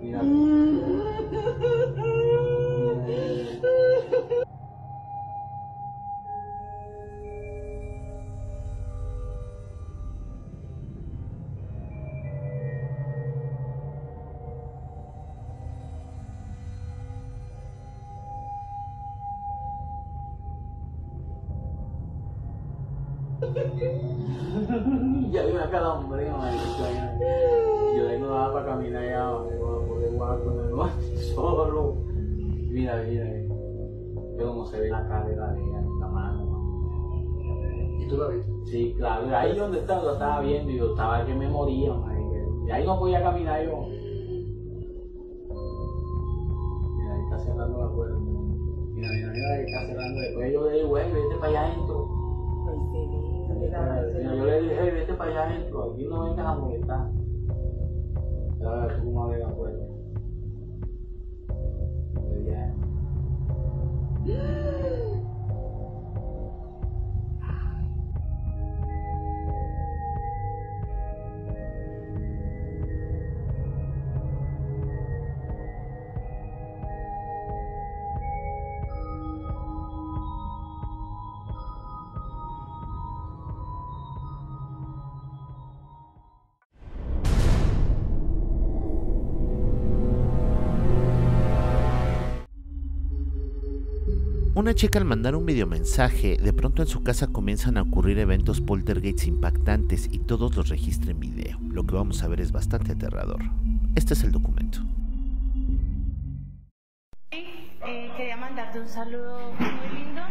Mira. Ya vi una cara hombre, yo tengo nada para caminar ya, me voy a poder jugar con el guante solo. Mira, que como se ve la cadera de ella en la mano. ¿Y tú la viste? Sí, claro, ahí donde estaba, lo estaba viendo y yo estaba que me moría, y ahí no podía caminar yo. Mira, ahí está cerrando la puerta. Mira, que está cerrando. Después yo le digo, güey, vete para allá adentro. Mira, yo le dije, hey, vete para allá adentro, aquí no vengas a molestar. Ya ver cómo abre la puerta. Pero ya. Una chica al mandar un videomensaje, de pronto en su casa comienzan a ocurrir eventos poltergeists impactantes y todos los registra en video. Lo que vamos a ver es bastante aterrador. Este es el documento. Quería mandarte un saludo muy lindo.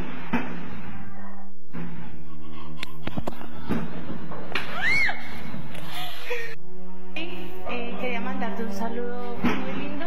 Quería mandarte un saludo muy lindo.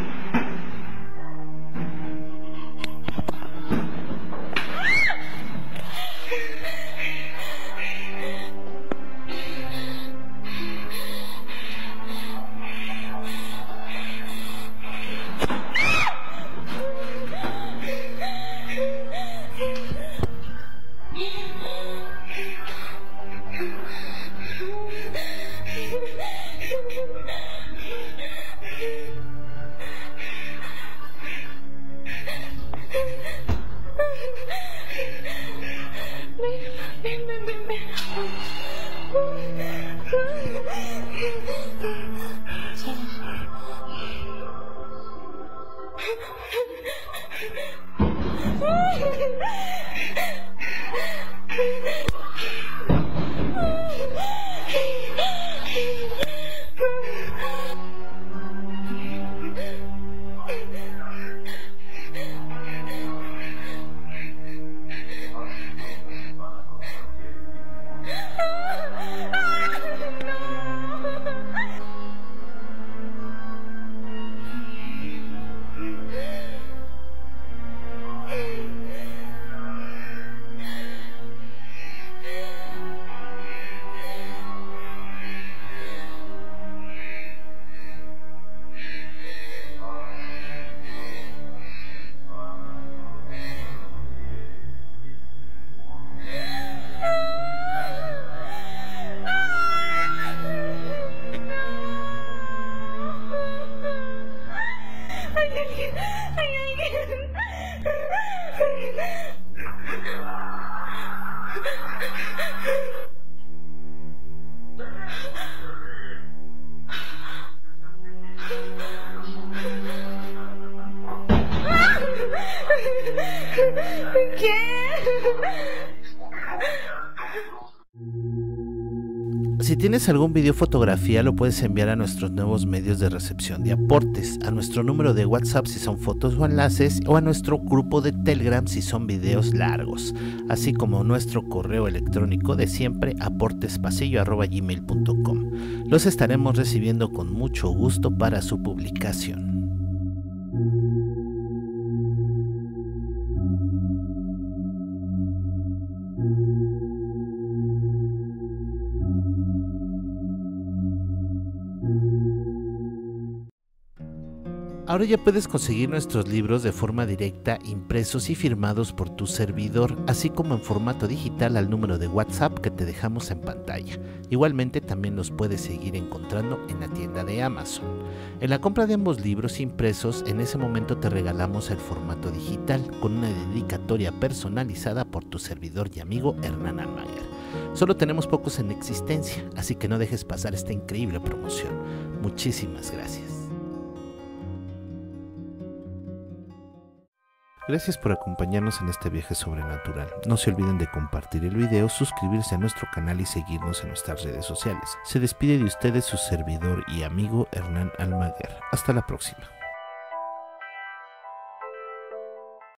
Si tienes algún video o fotografía, lo puedes enviar a nuestros nuevos medios de recepción de aportes, a nuestro número de WhatsApp si son fotos o enlaces, o a nuestro grupo de Telegram si son videos largos, así como nuestro correo electrónico de siempre, aportespasillo@gmail.com. Los estaremos recibiendo con mucho gusto para su publicación. Ahora ya puedes conseguir nuestros libros de forma directa, impresos y firmados por tu servidor, así como en formato digital al número de WhatsApp que te dejamos en pantalla. Igualmente también los puedes seguir encontrando en la tienda de Amazon. En la compra de ambos libros impresos, en ese momento te regalamos el formato digital con una dedicatoria personalizada por tu servidor y amigo Hernán Almaguer. Solo tenemos pocos en existencia, así que no dejes pasar esta increíble promoción. Muchísimas gracias. Gracias por acompañarnos en este viaje sobrenatural. No se olviden de compartir el video, suscribirse a nuestro canal y seguirnos en nuestras redes sociales. Se despide de ustedes su servidor y amigo Hernán Almaguer. Hasta la próxima.